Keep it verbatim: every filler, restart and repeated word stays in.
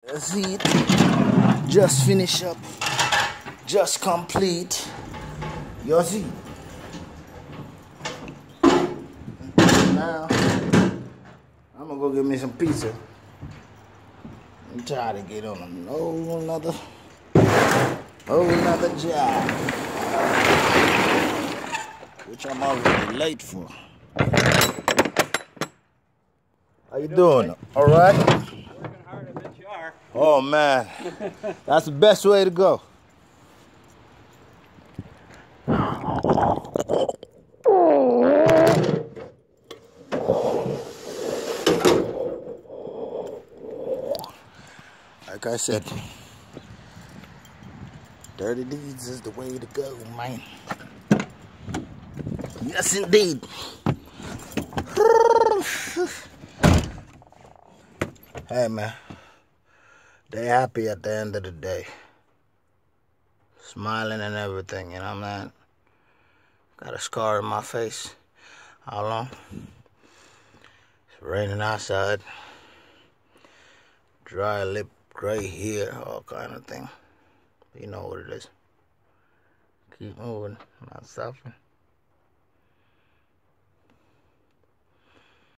That's it. Just finish up. Just complete. You see? Now, I'm gonna go get me some pizza. I'm tired of getting on a whole another, whole another job, which I'm already late for. How you doing? All right? Working hard, I bet you are. Oh man, that's the best way to go. Like I said, dirty deeds is the way to go, man. Yes, indeed. Hey, man. They happy at the end of the day. Smiling and everything, you know what I mean? Got a scar in my face. How long? It's raining outside. Dry lip, gray hair, all kind of thing. You know what it is. Keep moving, not stopping.